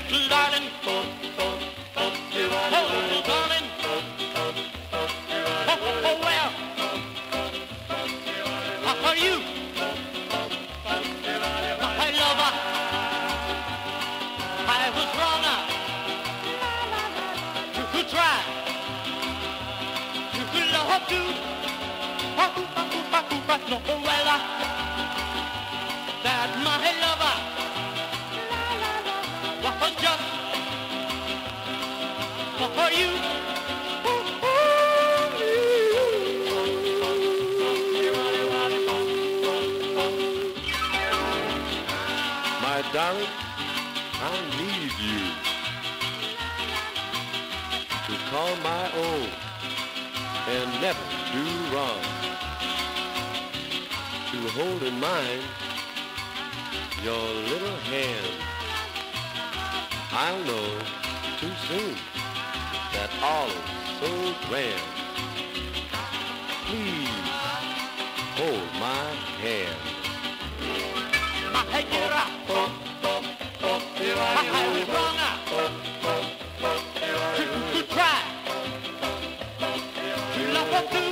darling, oh, darling, well, for you, my lover, I was wrong to try to love you, no, well, that my lover was just for you. My darling, I need you to call my own and never do wrong, to hold in mind your little hand. I'll know too soon that all is so grand. Please hold my hand. I was wrong to try to love her too.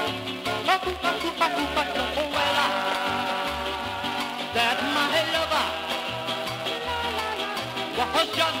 Well, that my lover was just